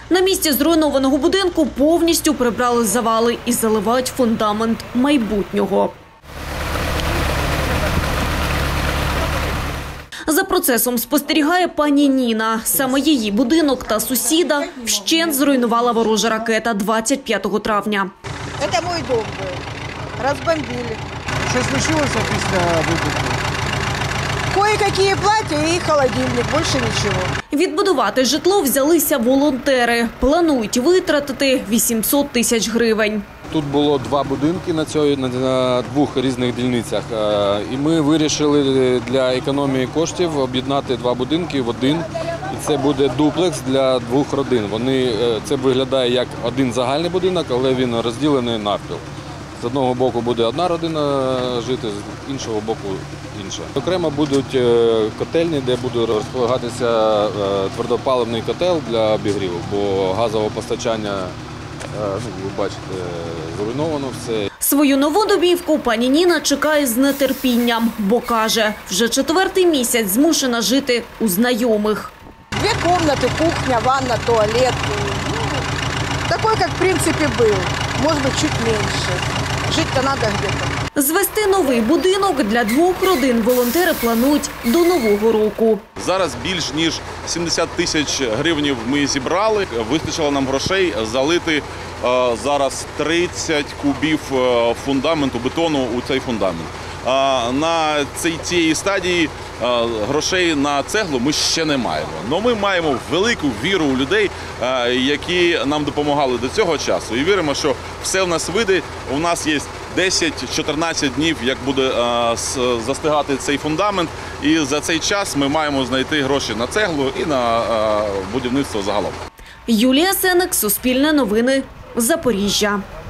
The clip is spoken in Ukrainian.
На місці зруйнованого будинку повністю прибрали завали і заливають фундамент майбутнього. За процесом спостерігає пані Ніна. Саме її будинок та сусіда вщент зруйнувала ворожа ракета 25 травня. Це мій дом був. Розбомбили. Що случилося після вибуху? Кое-какие плаття і холодильник, більше нічого. Відбудувати житло взялися волонтери. Планують витратити 800 тисяч гривень. Тут було два будинки на двох різних дільницях. І ми вирішили для економії коштів об'єднати два будинки в один. І це буде дуплекс для двох родин. Це виглядає як один загальний будинок, але він розділений навпіл. З одного боку буде одна родина жити, з іншого боку інша. Окремо будуть котельні, де буде розполагатися твердопаливний котел для обігріву, бо газове постачання, ви бачите, зруйновано все. Свою нову домівку пані Ніна чекає з нетерпінням, бо каже, вже 4-й місяць змушена жити у знайомих. 2 кімнати, кухня, ванна, туалет. Такой, як в принципі був. Може бути, чуть менше. Жити-то треба где-то. Звести новий будинок для 2 родин волонтери планують до Нового року. Зараз більш ніж 70 тисяч гривень ми зібрали. Вистачило нам грошей залити зараз 30 кубів фундаменту, бетону у цей фундамент. На цій стадії грошей на цеглу ми ще не маємо. Але ми маємо велику віру у людей, які нам допомагали до цього часу. І віримо, що все в нас вийде. У нас є 10-14 днів, як буде застигати цей фундамент. І за цей час ми маємо знайти гроші на цеглу і на будівництво загалом. Юлія Сеник, Суспільне новини, Запоріжжя.